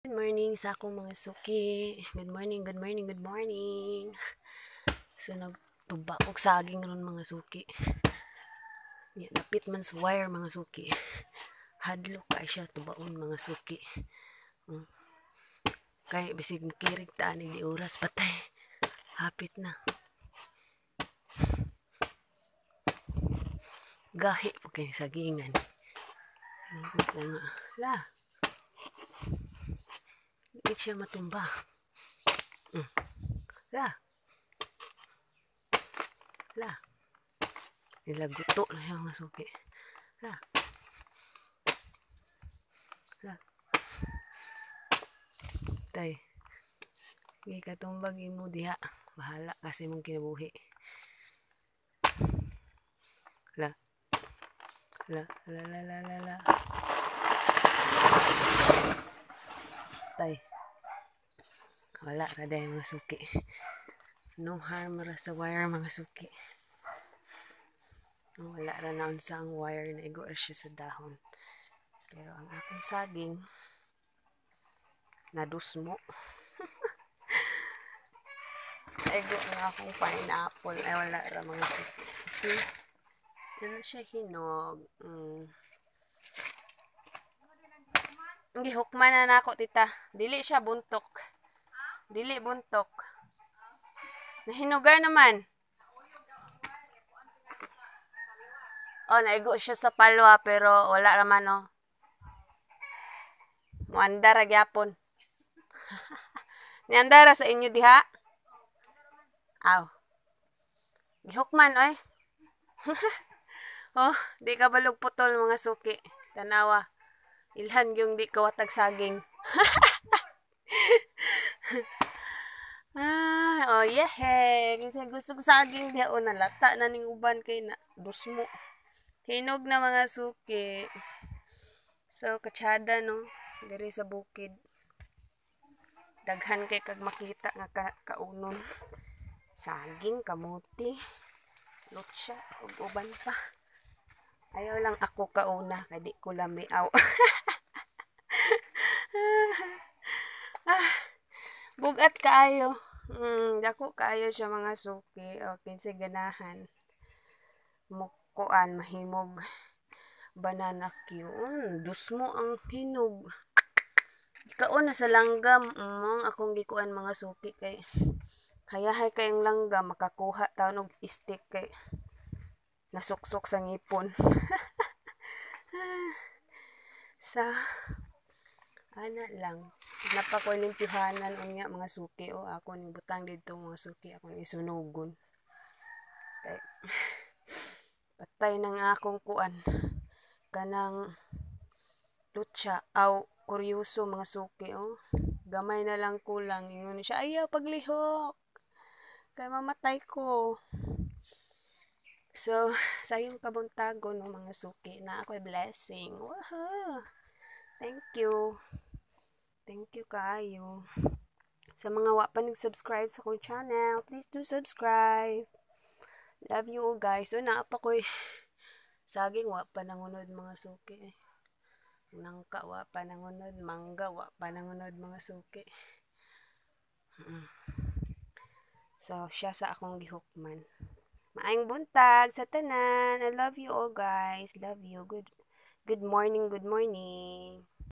Good morning sa akong mga suki. Good morning, good morning, good morning. So, nagtuba og saging ron mga suki. Napit man sa wire mga suki. Hadlok kay siya tubaon mga suki. Kay bisig makirig taan ni oras patay. Hapit na. Gahi po kay sagingan. Ko nga. La. Di siya matumba. La. La. Nilaguto na yung mga suki. La. La. Tay. Hindi ka tumbag mo diha. Bahala kasi mong kinabuhi. La. La. La. La. La. La. La. Tay. Wala ra dahil mga suki. No harm ra sa wire mga suki. Wala ra naon sa ang wire na igo siya sa dahon. Pero ang akong saging nadusmo. Igo ang akong pineapple. Ay wala ra mga suki. Kasi ano siya hinog. Gihukman na nako tita. Dili siya buntok. Dili buntok. Nahinuga naman. Naigo siya sa palwa pero wala raman Muanda ra gyapon. Nianda ra sa inyo diha? Aw. Gihukman oy. Di ka balog putol mga suki. Tanawa. Ilhan yung di kawatag saging. Yeah. Kasi gusto saging diha nalata na ning uban kay na dusmo. Hinog na mga suki. So katsada no, diri sa bukid. Daghan kay kag makita nga kaunon. Saging, kamuti, lutsa, ug uban pa. Ayaw lang ako kauna, kay di ko lamiaw. Bugat kaayo. Dako kaayo siya mga suki. Kinsay ganahan. Mukuan, mahimog. Banana Q. Dusmo ang hinog. Kaon na sa langgam. Akong gikuan mga suki kay hayahay kayong langgam makakuha taon og stick kay nasuksok sa ngipon. Sa ana lang napakoy limpyuhanan unya mga suki ako ning butang didto mga suki ako ni sunugon. Kay patay nang akong kuan kanang lutsa kuryoso mga suki gamay na lang kulang ingon siya ayaw paglihok kay mamatay ko. So sayong kabuntagon ng mga suki na ako'y blessing. Woohoo! Thank you kayo. Sa mga wa pa nag-subscribe sa akong channel, please do subscribe. Love you all guys. So naapa ko'y saging wa pa nangunod mga suki. Nangka wa pa nangunod, mangga wa pa nangunod mga suki. So siya sa akong gihukman. Maayong buntag sa tanan. I love you all guys. Love you. Good morning.